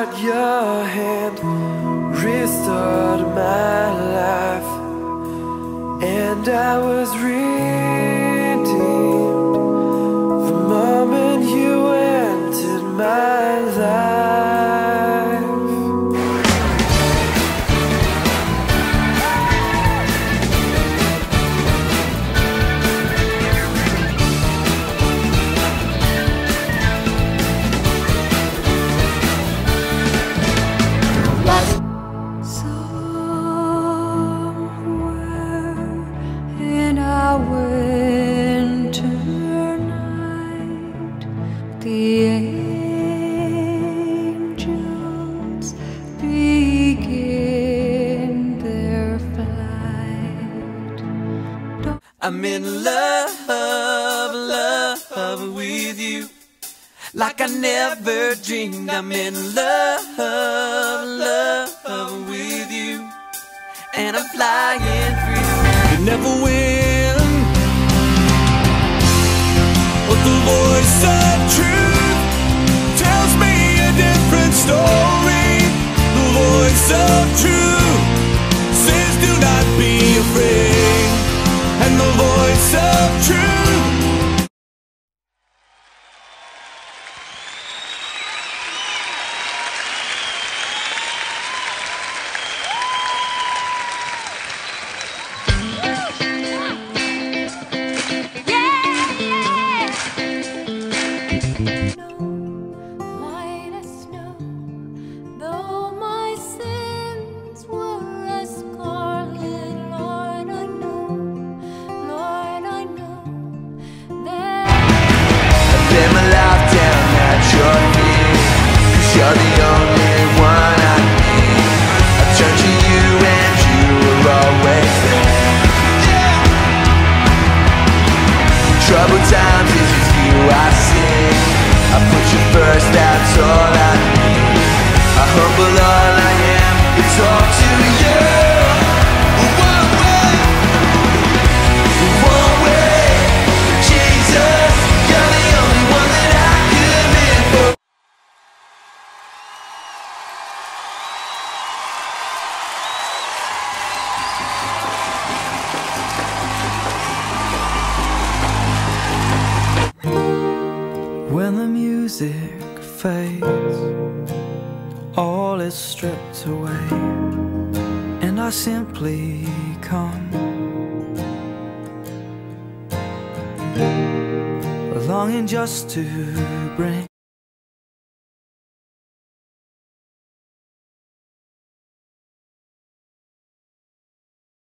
out your hand, restored my life, and I was redeemed the moment you entered my life. The angels begin their flight. I'm in love with you, like I never dreamed. I'm in love with you, and I'm flying free. You never win, but the voice of truth tells me a different story. The voice of truth says do not be afraid, and the voice of truth. Lay my life down at your feet, 'cause you're the only one I need. I turn to you and you are always there. Troubled times, it's just you I sing. I put you first, that's all I need. I humble all I am, it's all to you. When the music fades, all is stripped away, and I simply come, longing just to bring